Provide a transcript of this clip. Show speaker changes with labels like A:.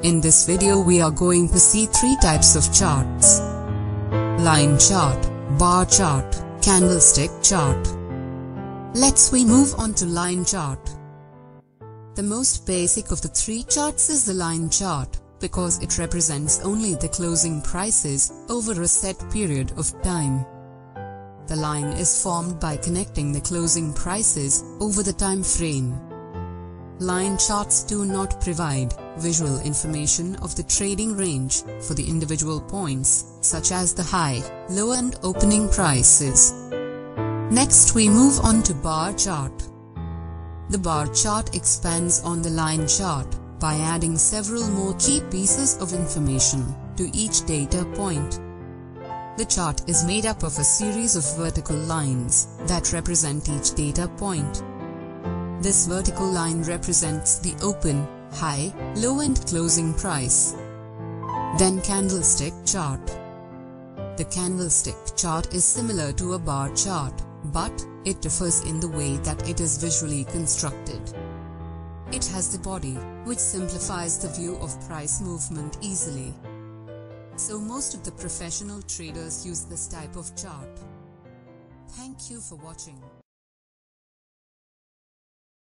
A: In this video we are going to see three types of charts: line chart, bar chart, candlestick chart. We move on to line chart. The most basic of the three charts is the line chart, because it represents only the closing prices over a set period of time. The line is formed by connecting the closing prices over the time frame. Line charts do not provide visual information of the trading range for the individual points, such as the high, low and opening prices. Next we move on to bar chart. The bar chart expands on the line chart by adding several more key pieces of information to each data point. The chart is made up of a series of vertical lines that represent each data point. This vertical line represents the open, high, low and closing price. Then candlestick chart. The candlestick chart is similar to a bar chart, but it differs in the way that it is visually constructed. It has the body, which simplifies the view of price movement easily. So most of the professional traders use this type of chart. Thank you for watching.